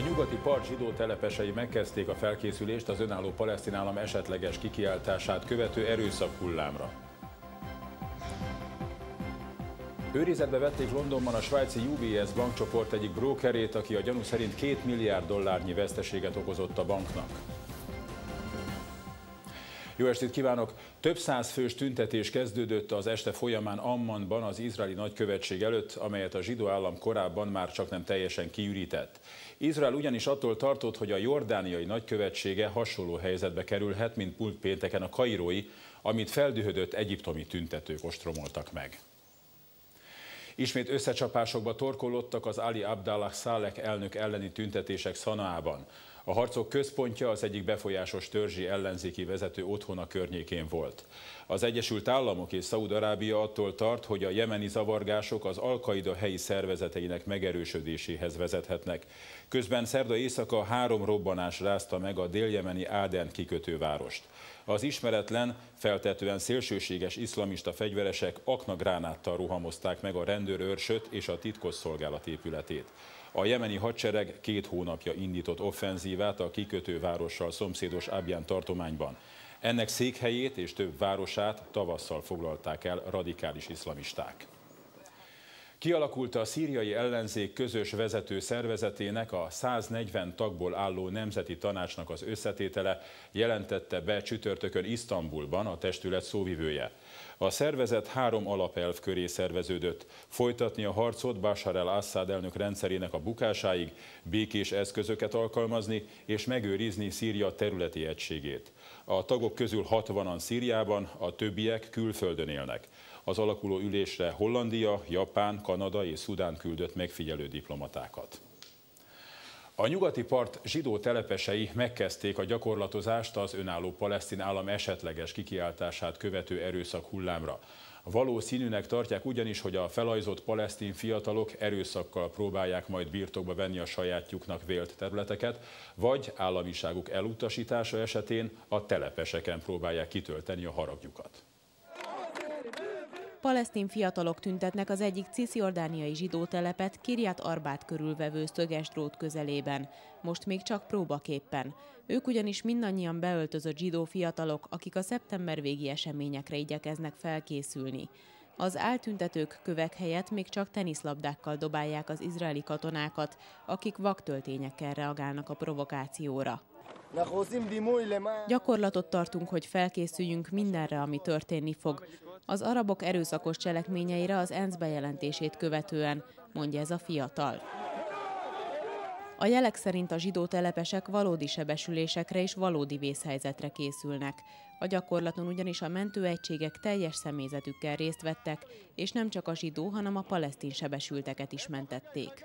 nyugati part zsidó telepesei megkezdték a felkészülést az önálló palesztin állam esetleges kikiáltását követő erőszakhullámra. Őrizetbe vették Londonban a svájci UBS bankcsoport egyik brókerét, aki a gyanú szerint $2 milliárd veszteséget okozott a banknak. Jó estét kívánok! Több száz fős tüntetés kezdődött az este folyamán Ammanban, az izraeli nagykövetség előtt, amelyet a zsidó állam korábban már csaknem teljesen kiürített. Izrael ugyanis attól tartott, hogy a jordániai nagykövetsége hasonló helyzetbe kerülhet, mint múlt pénteken a kairói, amit feldühödött egyiptomi tüntetők ostromoltak meg. Ismét összecsapásokba torkollottak az Ali Abdallah Saleh elnök elleni tüntetések Szanaában. A harcok központja az egyik befolyásos törzsi ellenzéki vezető otthona környékén volt. Az Egyesült Államok és Szaúd-Arábia attól tart, hogy a jemeni zavargások az Al-Qaida helyi szervezeteinek megerősödéséhez vezethetnek. Közben szerda éjszaka 3 robbanás rázta meg a déljemeni Áden kikötővárost. Az ismeretlen, feltetően szélsőséges iszlamista fegyveresek aknagránáttal rohamozták meg a rendőrőrsöt és a titkosszolgálat épületét. A jemeni hadsereg 2 hónapja indított offenzívát a kikötővárossal szomszédos Abyan tartományban. Ennek székhelyét és több városát tavasszal foglalták el radikális iszlamisták. Kialakult a szíriai ellenzék közös vezető szervezetének, a 140 tagból álló Nemzeti Tanácsnak az összetétele, jelentette be csütörtökön Isztambulban a testület szóvivője. A szervezet 3 alapelv köré szerveződött: folytatni a harcot Bashar al-Assad elnök rendszerének a bukásáig, békés eszközöket alkalmazni és megőrizni Szíria területi egységét. A tagok közül 60-an Szíriában, a többiek külföldön élnek. Az alakuló ülésre Hollandia, Japán, Kanada és Szudán küldött megfigyelő diplomatákat. A nyugati part zsidó telepesei megkezdték a gyakorlatozást az önálló palesztin állam esetleges kikiáltását követő erőszakhullámra. Valószínűnek tartják ugyanis, hogy a felajzott palesztin fiatalok erőszakkal próbálják majd birtokba venni a sajátjuknak vélt területeket, vagy államiságuk elutasítása esetén a telepeseken próbálják kitölteni a haragjukat. Palesztin fiatalok tüntetnek az egyik cisziordániai zsidó telepet, Kirjat Arbát körülvevő szöges drót közelében, most még csak próbaképpen. Ők ugyanis mindannyian beöltözött zsidó fiatalok, akik a szeptember végi eseményekre igyekeznek felkészülni. Az áltüntetők kövek helyett még csak teniszlabdákkal dobálják az izraeli katonákat, akik vaktöltényekkel reagálnak a provokációra. Gyakorlatot tartunk, hogy felkészüljünk mindenre, ami történni fog. Az arabok erőszakos cselekményeire az ENSZ bejelentését követően, mondja ez a fiatal. A jelek szerint a zsidó telepesek valódi sebesülésekre és valódi vészhelyzetre készülnek. A gyakorlaton ugyanis a mentőegységek teljes személyzetükkel részt vettek, és nem csak a zsidó, hanem a palesztin sebesülteket is mentették.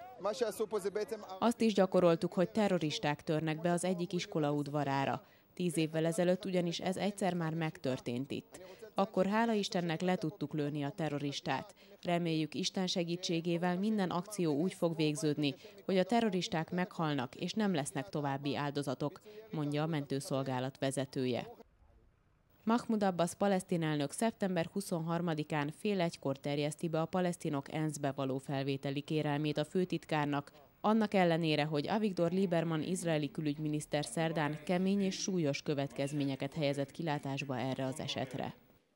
Azt is gyakoroltuk, hogy terroristák törnek be az egyik iskola udvarára. 10 évvel ezelőtt ugyanis ez egyszer már megtörtént itt. Akkor hála Istennek le tudtuk lőni a terroristát. Reméljük, Isten segítségével minden akció úgy fog végződni, hogy a terroristák meghalnak és nem lesznek további áldozatok, mondja a mentőszolgálat vezetője. Mahmoud Abbas palesztin elnök szeptember 23-án fél 1-kor terjeszti be a palesztinok ENSZ-be való felvételi kérelmét a főtitkárnak, annak ellenére, hogy Avigdor Lieberman izraeli külügyminiszter szerdán kemény és súlyos következményeket helyezett kilátásba erre az esetre.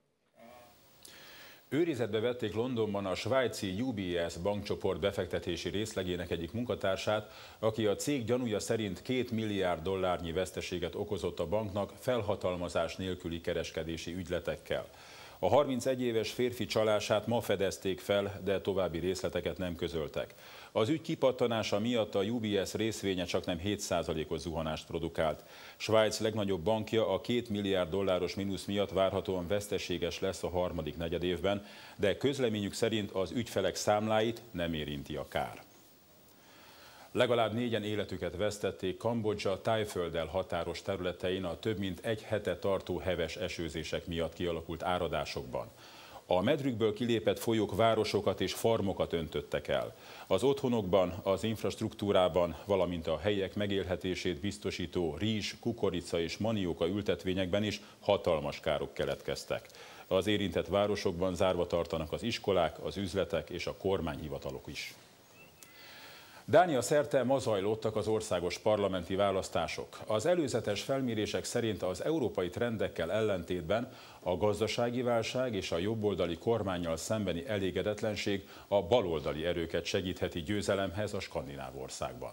Őrizetbe vették Londonban a svájci UBS bankcsoport befektetési részlegének egyik munkatársát, aki a cég gyanúja szerint $2 milliárd veszteséget okozott a banknak felhatalmazás nélküli kereskedési ügyletekkel. A 31 éves férfi csalását ma fedezték fel, de további részleteket nem közöltek. Az ügy kipattanása miatt a UBS részvénye csaknem 7%-os zuhanást produkált. Svájc legnagyobb bankja a $2 milliárd mínusz miatt várhatóan veszteséges lesz a harmadik negyedévben, de közleményük szerint az ügyfelek számláit nem érinti a kár. Legalább 4-en életüket vesztették Kambodzsa Tájfölddel határos területein a több mint 1 hete tartó heves esőzések miatt kialakult áradásokban. A medrükből kilépett folyók városokat és farmokat öntöttek el. Az otthonokban, az infrastruktúrában, valamint a helyiek megélhetését biztosító rizs, kukorica és manióka ültetvényekben is hatalmas károk keletkeztek. Az érintett városokban zárva tartanak az iskolák, az üzletek és a kormányhivatalok is. Dánia szerte ma zajlottak az országos parlamenti választások. Az előzetes felmérések szerint az európai trendekkel ellentétben a gazdasági válság és a jobboldali kormánnyal szembeni elégedetlenség a baloldali erőket segítheti győzelemhez a skandináv országban.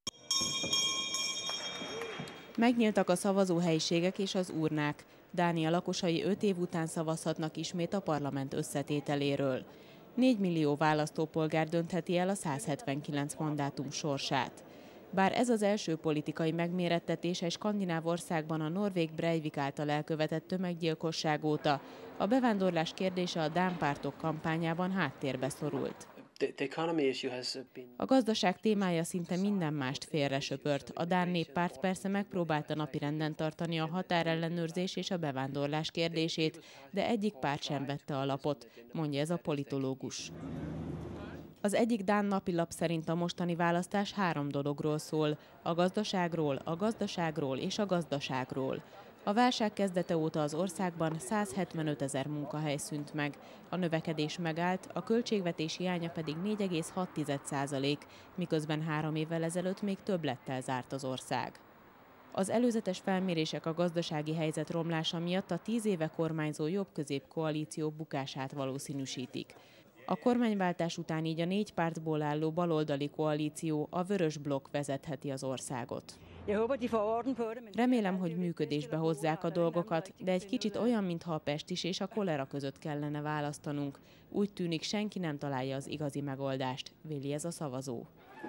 Megnyíltak a szavazóhelyiségek és az urnák. Dánia lakosai 5 év után szavazhatnak ismét a parlament összetételéről. 4 millió választópolgár döntheti el a 179 mandátum sorsát. Bár ez az első politikai megmérettetés egy skandináv országban a norvég Breivik által elkövetett tömeggyilkosság óta, a bevándorlás kérdése a dán pártok kampányában háttérbe szorult. A gazdaság témája szinte minden mást félresöpört. A dán néppárt persze megpróbálta napirenden tartani a határellenőrzés és a bevándorlás kérdését, de egyik párt sem vette a lapot, mondja ez a politológus. Az egyik dán napilap szerint a mostani választás 3 dologról szól: a gazdaságról és a gazdaságról. A válság kezdete óta az országban 175 000 munkahely szűnt meg, a növekedés megállt, a költségvetés hiánya pedig 4,6%, miközben 3 évvel ezelőtt még többlettel zárt az ország. Az előzetes felmérések a gazdasági helyzet romlása miatt a 10 éve kormányzó jobb-közép koalíció bukását valószínűsítik. A kormányváltás után így a 4 pártból álló baloldali koalíció, a Vörös Blokk vezetheti az országot. Remélem, hogy működésbe hozzák a dolgokat, de egy kicsit olyan, mintha a pestis és a kolera között kellene választanunk. Úgy tűnik, senki nem találja az igazi megoldást, véli ez a szavazó.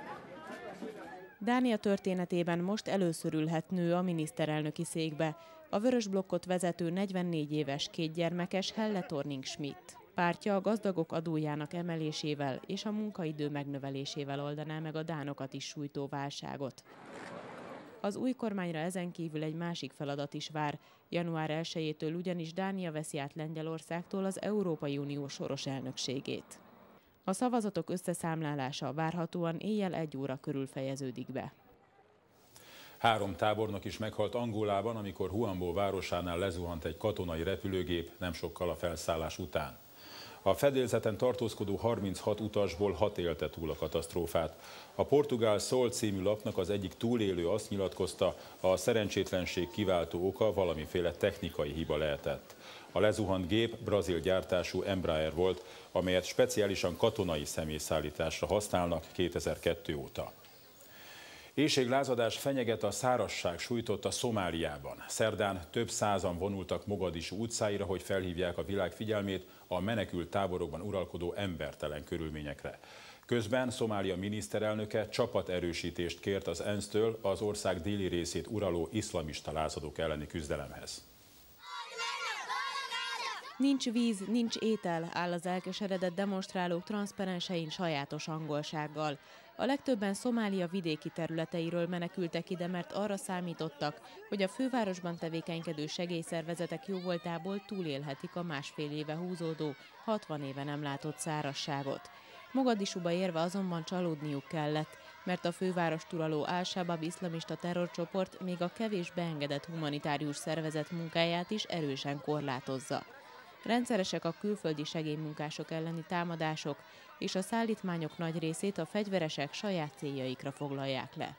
Dánia történetében most először ülhet nő a miniszterelnöki székbe. A Vörös Blokkot vezető 44 éves 2 gyermekes Helle Thorning-Schmidt. Pártja a gazdagok adójának emelésével és a munkaidő megnövelésével oldaná meg a dánokat is sújtó válságot. Az új kormányra ezen kívül egy másik feladat is vár. Január 1-től ugyanis Dánia veszi át Lengyelországtól az Európai Unió soros elnökségét. A szavazatok összeszámlálása várhatóan éjjel 1 óra körül fejeződik be. 3 tábornok is meghalt Angolában, amikor Huambo városánál lezuhant egy katonai repülőgép nem sokkal a felszállás után. A fedélzeten tartózkodó 36 utasból 6 élte túl a katasztrófát. A portugál Sol című lapnak az egyik túlélő azt nyilatkozta, a szerencsétlenség kiváltó oka valamiféle technikai hiba lehetett. A lezuhant gép brazil gyártású Embraer volt, amelyet speciálisan katonai személyszállításra használnak 2002 óta. Éhséglázadás fenyeget, a szárazság sújtotta Szomáliában. Szerdán több százan vonultak Mogadisú utcáira, hogy felhívják a világ figyelmét a menekült táborokban uralkodó embertelen körülményekre. Közben Szomália miniszterelnöke csapaterősítést kért az ENSZ-től az ország déli részét uraló iszlamista lázadók elleni küzdelemhez. Nincs víz, nincs étel, áll az elkeseredett demonstrálók transzparensein sajátos angolsággal. A legtöbben Szomália vidéki területeiről menekültek ide, mert arra számítottak, hogy a fővárosban tevékenykedő segélyszervezetek jóvoltából túlélhetik a másfél éve húzódó, 60 éve nem látott szárazságot. Mogadisúba érve azonban csalódniuk kellett, mert a fővárost uraló Al-Shabaab iszlamista terrorcsoport még a kevés beengedett humanitárius szervezet munkáját is erősen korlátozza. Rendszeresek a külföldi segélymunkások elleni támadások, és a szállítmányok nagy részét a fegyveresek saját céljaikra foglalják le.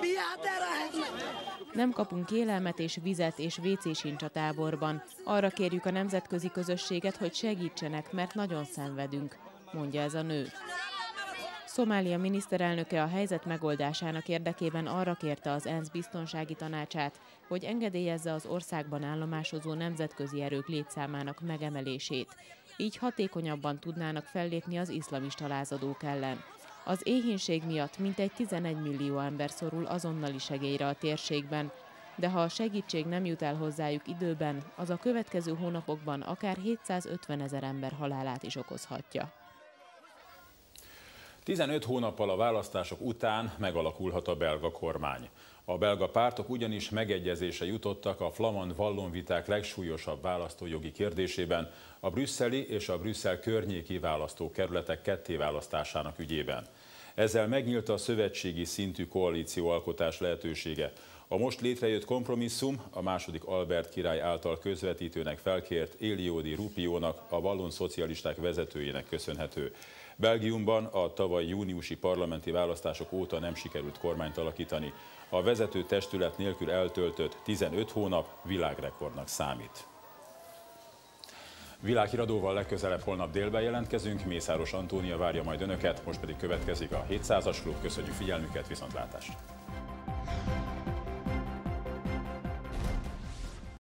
Nem kapunk élelmet és vizet, és WC sincs a táborban. Arra kérjük a nemzetközi közösséget, hogy segítsenek, mert nagyon szenvedünk, mondja ez a nő. Szomália miniszterelnöke a helyzet megoldásának érdekében arra kérte az ENSZ biztonsági tanácsát, hogy engedélyezze az országban állomásozó nemzetközi erők létszámának megemelését. Így hatékonyabban tudnának fellépni az iszlamista lázadók ellen. Az éhínség miatt mintegy 11 millió ember szorul azonnali segélyre a térségben, de ha a segítség nem jut el hozzájuk időben, az a következő hónapokban akár 750 000 ember halálát is okozhatja. 15 hónappal a választások után megalakulhat a belga kormány. A belga pártok ugyanis megegyezésre jutottak a flamand vallonviták legsúlyosabb választójogi kérdésében, a brüsszeli és a Brüsszel környéki választókerületek kettéválasztásának ügyében. Ezzel megnyílt a szövetségi szintű koalícióalkotás lehetősége. A most létrejött kompromisszum a második Albert király által közvetítőnek felkért Eliodi Rupiónak, a vallon szocialisták vezetőjének köszönhető. Belgiumban a tavaly júniusi parlamenti választások óta nem sikerült kormányt alakítani. A vezető testület nélkül eltöltött 15 hónap világrekordnak számít. Világhíradóval legközelebb holnap délben jelentkezünk, Mészáros Antónia várja majd önöket, most pedig következik a 700-as klub. Köszönjük figyelmüket, viszontlátásra!